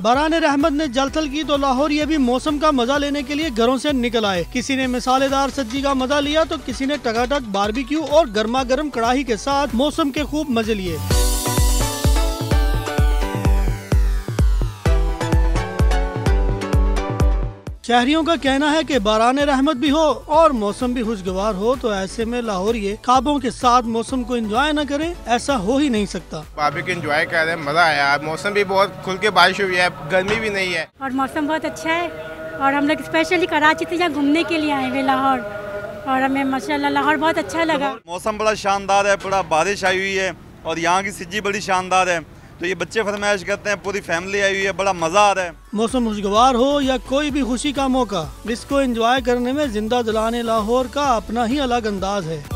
बारान रहमत ने जलथल की तो लाहौर ये भी मौसम का मजा लेने के लिए घरों से निकल आए। किसी ने मिसालेदार सज्जी का मजा लिया तो किसी ने टकाटक बारबेक्यू और गर्मा गर्म कड़ाही के साथ मौसम के खूब मजे लिए। शहरियों का कहना है कि बारान रहमत भी हो और मौसम भी खुशगवार हो, तो ऐसे में लाहौरिये ख्वाबों के साथ मौसम को एंजॉय न करें, ऐसा हो ही नहीं सकता। बारबेक्यू एंजॉय कर रहे हैं, मजा आया। मौसम भी बहुत खुल के बारिश हुई है, गर्मी भी नहीं है और मौसम बहुत अच्छा है। और हम लोग स्पेशली कराची से यहाँ घूमने के लिए आए हुए लाहौर, और हमें माशाल्लाह लाहौर बहुत अच्छा लगा। मौसम बड़ा शानदार है, बड़ा बारिश आई हुई है और यहाँ की सज्जी बड़ी शानदार है, तो ये बच्चे फरमाइश करते हैं, पूरी फैमिली आई हुई है, बड़ा मजा आ रहा है। मौसम खुशगवार हो या कोई भी खुशी का मौका, इसको एंजॉय करने में जिंदा दिलाने लाहौर का अपना ही अलग अंदाज है।